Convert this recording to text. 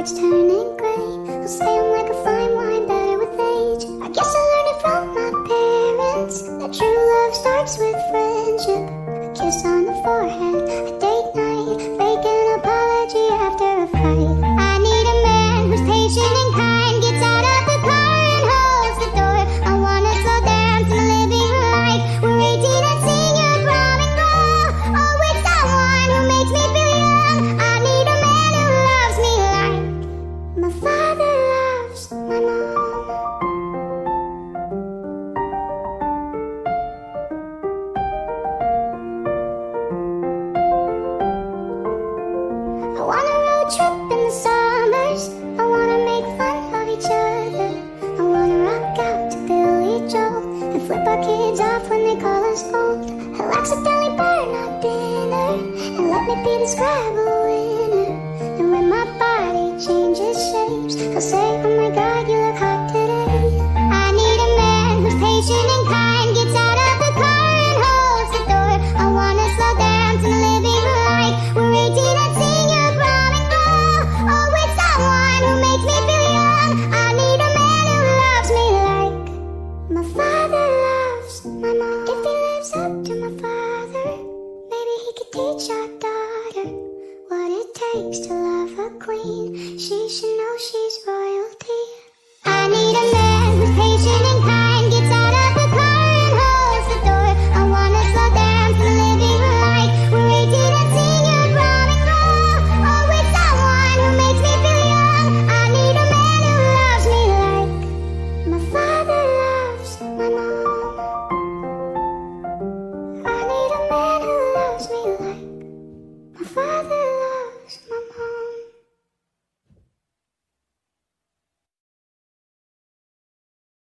starts turning gray. I'll say I'm like a fine wine, better with age. I guess I learned it from my parents, that true love starts with friendship. A kiss on the forehead, a date night, fake an apology after a fight. I need a man who's patient and kind, gets out of the car and holds the door. I wanna slow down to living like we're 18 and senior prom and roll. Oh, with someone who makes me feel young. I need a man who loves me like my father loves my mom. I want a road trip in the summers. I wanna make fun of each other. I wanna rock out to Billy Joel and flip our kids off when they call us old. I'll accidentally burn our dinner and let me be the Scrabble winner. And when my body changes shapes, I'll say, oh my God, you look hot today. I need a man who's patient and kind, gets out of the car and holds the door. I wanna slow down to living like we're 18 and senior prom and roll. Oh, with someone who makes me feel young. I need a man who loves me like my father loves my mom. If he lives up to my father, maybe he could teach our daughter what it takes to love a queen. She should know she's royal.